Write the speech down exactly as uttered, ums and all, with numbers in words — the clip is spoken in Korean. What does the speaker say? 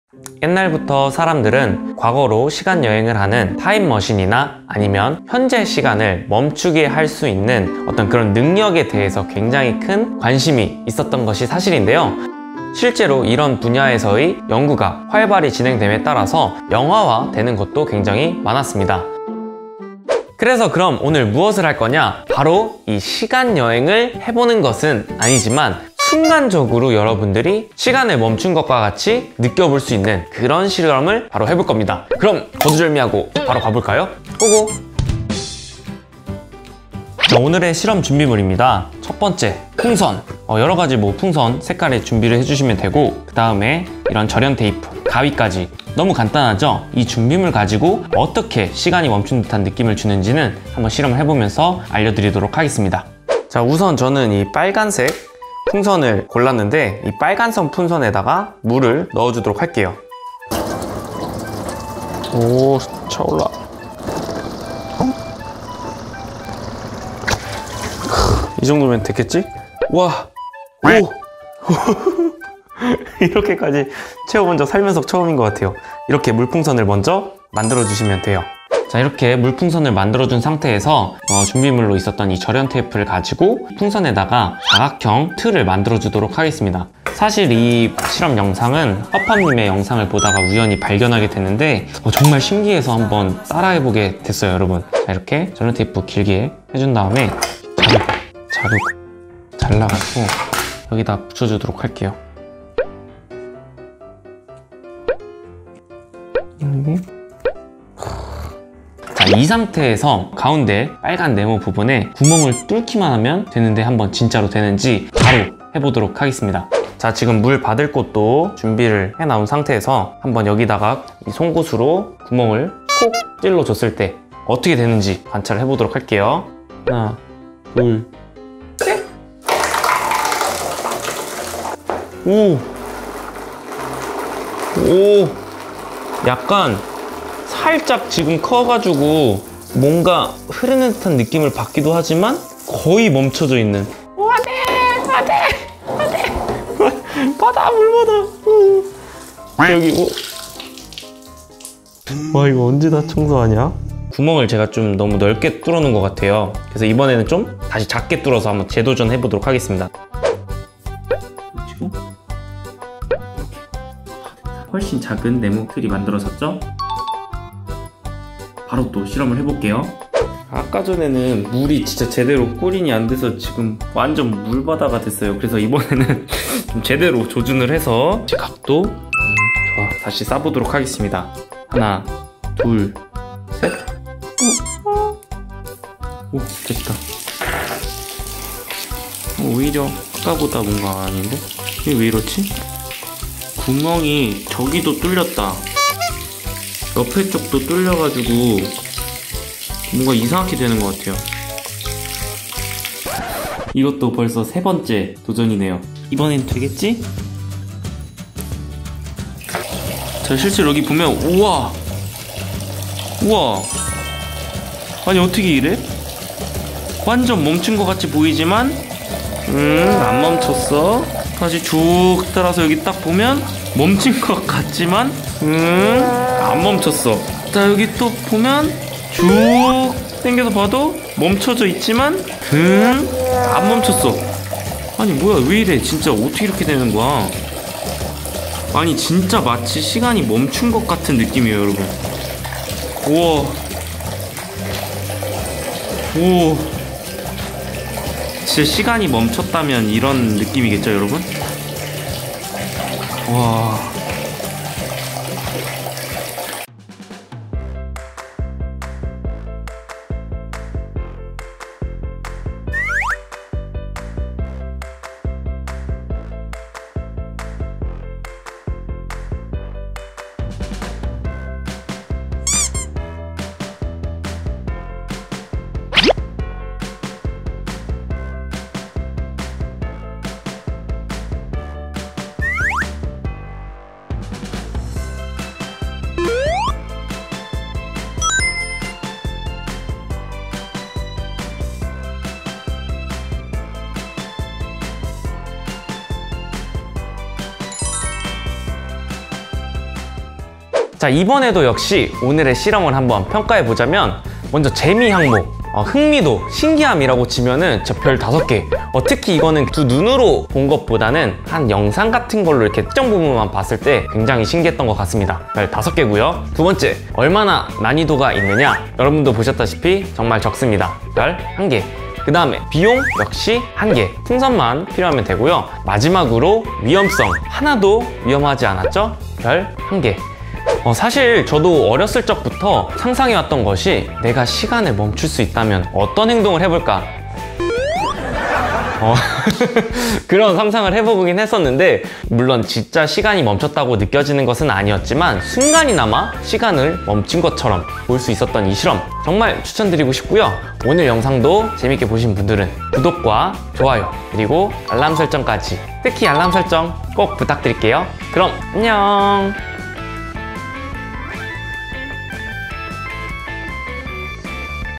옛날부터 사람들은 과거로 시간 여행을 하는 타임머신이나 아니면 현재 시간을 멈추게 할 수 있는 어떤 그런 능력에 대해서 굉장히 큰 관심이 있었던 것이 사실인데요. 실제로 이런 분야에서의 연구가 활발히 진행됨에 따라서 영화화 되는 것도 굉장히 많았습니다. 그래서 그럼 오늘 무엇을 할 거냐? 바로 이 시간 여행을 해보는 것은 아니지만 순간적으로 여러분들이 시간을 멈춘 것과 같이 느껴볼 수 있는 그런 실험을 바로 해볼 겁니다. 그럼 거두절미하고 바로 가볼까요? 고고! 자, 오늘의 실험 준비물입니다. 첫 번째, 풍선. 어, 여러 가지 뭐 풍선 색깔의 준비를 해주시면 되고, 그 다음에 이런 절연 테이프, 가위까지. 너무 간단하죠? 이 준비물 가지고 어떻게 시간이 멈춘 듯한 느낌을 주는지는 한번 실험을 해보면서 알려드리도록 하겠습니다. 자, 우선 저는 이 빨간색 풍선을 골랐는데 이 빨간선 풍선에다가 물을 넣어주도록 할게요. 오, 차올라. 이 정도면 됐겠지? 와, 오! 이렇게까지 채워본 적 살면서 처음인 것 같아요. 이렇게 물풍선을 먼저 만들어 주시면 돼요. 자, 이렇게 물풍선을 만들어준 상태에서 어, 준비물로 있었던 이 절연 테이프를 가지고 풍선에다가 사각형 틀을 만들어 주도록 하겠습니다. 사실 이 실험 영상은 허퍼님의 영상을 보다가 우연히 발견하게 됐는데 어, 정말 신기해서 한번 따라해보게 됐어요, 여러분. 자, 이렇게 절연 테이프 길게 해준 다음에 자루, 자루 잘라가지고 여기다 붙여주도록 할게요. 여기. 자, 이 상태에서 가운데 빨간 네모 부분에 구멍을 뚫기만 하면 되는데 한번 진짜로 되는지 바로 해보도록 하겠습니다. 자, 지금 물 받을 곳도 준비를 해 나온 상태에서 한번 여기다가 이 송곳으로 구멍을 콕 찔러 줬을 때 어떻게 되는지 관찰을 해보도록 할게요. 하나, 둘, 셋! 오! 오! 약간 살짝 지금 커가지고 뭔가 흐르는 듯한 느낌을 받기도 하지만 거의 멈춰져 있는. 안돼! 안돼! 안돼! 바다! 물 받아! 여기 오. 와, 이거 언제 다 청소하냐? 구멍을 제가 좀 너무 넓게 뚫어놓은 것 같아요. 그래서 이번에는 좀 다시 작게 뚫어서 한번 재도전 해보도록 하겠습니다. 훨씬 작은 네모 틀이 만들어졌죠? 바로 또 실험을 해볼게요. 아까 전에는 물이 진짜 제대로 꼬린이 안 돼서 지금 완전 물바다가 됐어요. 그래서 이번에는 좀 제대로 조준을 해서 제 각도 음, 좋아, 다시 싸보도록 하겠습니다. 하나, 둘, 셋. 오, 오 됐다. 어, 오히려 아까보다 뭔가 아닌데? 이게 왜 이렇지? 구멍이 저기도 뚫렸다. 옆에 쪽도 뚫려가지고 뭔가 이상하게 되는 것 같아요. 이것도 벌써 세 번째 도전이네요. 이번엔 되겠지? 자, 실제로 여기 보면 우와! 우와! 아니 어떻게 이래? 완전 멈춘 것 같이 보이지만 음, 안 멈췄어. 다시 쭉 따라서 여기 딱 보면 멈춘 것 같지만 음, 안 멈췄어. 자, 여기 또 보면 쭉 당겨서 봐도 멈춰져 있지만 음, 안 멈췄어. 아니 뭐야, 왜 이래? 진짜 어떻게 이렇게 되는 거야? 아니 진짜 마치 시간이 멈춘 것 같은 느낌이에요, 여러분. 우와. 오. 진짜 시간이 멈췄다면 이런 느낌이겠죠, 여러분? 와. 자, 이번에도 역시 오늘의 실험을 한번 평가해 보자면, 먼저 재미 항목, 어, 흥미도, 신기함이라고 치면은 저 별 다섯 개. 어, 특히 이거는 두 눈으로 본 것보다는 한 영상 같은 걸로 이렇게 특정 부분만 봤을 때 굉장히 신기했던 것 같습니다. 별 다섯 개고요. 두 번째, 얼마나 난이도가 있느냐? 여러분도 보셨다시피 정말 적습니다. 별 한 개. 그 다음에 비용 역시 한 개. 풍선만 필요하면 되고요. 마지막으로 위험성, 하나도 위험하지 않았죠? 별 한 개. 어, 사실 저도 어렸을 적부터 상상해왔던 것이, 내가 시간을 멈출 수 있다면 어떤 행동을 해볼까? 어, 그런 상상을 해보긴 했었는데, 물론 진짜 시간이 멈췄다고 느껴지는 것은 아니었지만 순간이나마 시간을 멈춘 것처럼 볼 수 있었던 이 실험, 정말 추천드리고 싶고요. 오늘 영상도 재밌게 보신 분들은 구독과 좋아요, 그리고 알람 설정까지, 특히 알람 설정 꼭 부탁드릴게요. 그럼 안녕.